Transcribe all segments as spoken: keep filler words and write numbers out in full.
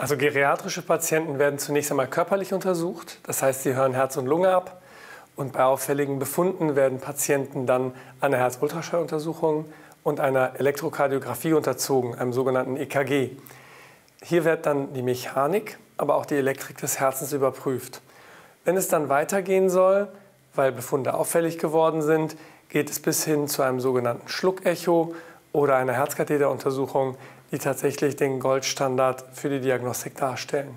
Also geriatrische Patienten werden zunächst einmal körperlich untersucht. Das heißt, sie hören Herz und Lunge ab. Und bei auffälligen Befunden werden Patienten dann einer Herzultraschalluntersuchung und einer Elektrokardiographie unterzogen, einem sogenannten E K G. Hier wird dann die Mechanik, aber auch die Elektrik des Herzens überprüft. Wenn es dann weitergehen soll, weil Befunde auffällig geworden sind, geht es bis hin zu einem sogenannten Schluckecho oder einer Herzkatheteruntersuchung, die tatsächlich den Goldstandard für die Diagnostik darstellen.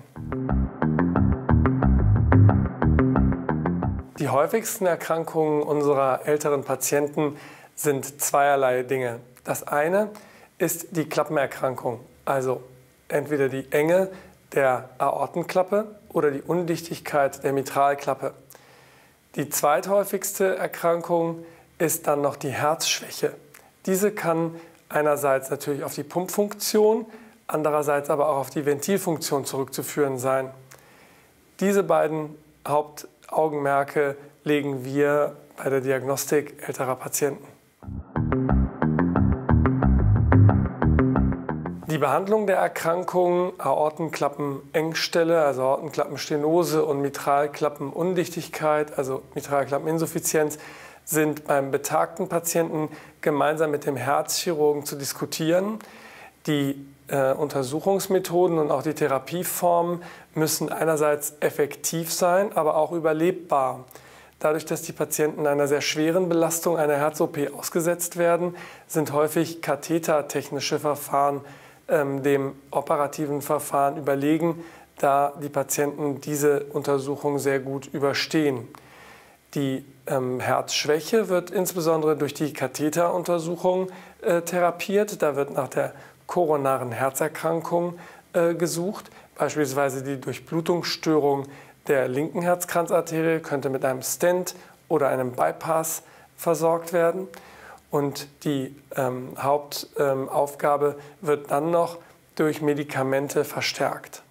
Die häufigsten Erkrankungen unserer älteren Patienten sind zweierlei Dinge. Das eine ist die Klappenerkrankung, also entweder die Enge der Aortenklappe oder die Undichtigkeit der Mitralklappe. Die zweithäufigste Erkrankung ist dann noch die Herzschwäche. Diese kann einerseits natürlich auf die Pumpfunktion, andererseits aber auch auf die Ventilfunktion zurückzuführen sein. Diese beiden Hauptaugenmerke legen wir bei der Diagnostik älterer Patienten. Die Behandlung der Erkrankungen Aortenklappenengstelle, also Aortenklappenstenose und Mitralklappenundichtigkeit, also Mitralklappeninsuffizienz, sind beim betagten Patienten gemeinsam mit dem Herzchirurgen zu diskutieren. Die äh, Untersuchungsmethoden und auch die Therapieformen müssen einerseits effektiv sein, aber auch überlebbar. Dadurch, dass die Patienten einer sehr schweren Belastung einer Herz-O P ausgesetzt werden, sind häufig kathetertechnische Verfahren ähm, dem operativen Verfahren überlegen, da die Patienten diese Untersuchung sehr gut überstehen. Die ähm, Herzschwäche wird insbesondere durch die Katheteruntersuchung äh, therapiert. Da wird nach der koronaren Herzerkrankung äh, gesucht. Beispielsweise die Durchblutungsstörung der linken Herzkranzarterie könnte mit einem Stent oder einem Bypass versorgt werden. Und die ähm, Hauptaufgabe ähm, wird dann noch durch Medikamente verstärkt.